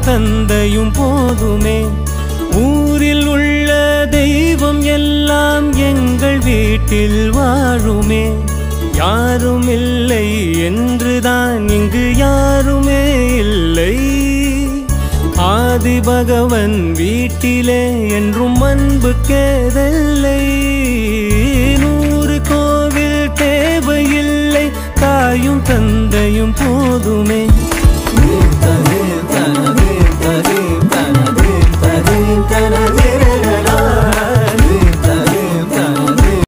தந்தையும் போதுமே. ஊரில் உள்ள தெய்வம் எல்லாம் எங்கள் வீட்டில் வாழுமே. யாரும் இல்லை என்றுதான் இங்கு யாருமே இல்லை. ஆதி பகவன் வீட்டிலே என்றும் அன்பு கேதல்லை. 100 கோவில் தேவையில்லை, தாயும் தந்தையும் போதுமே.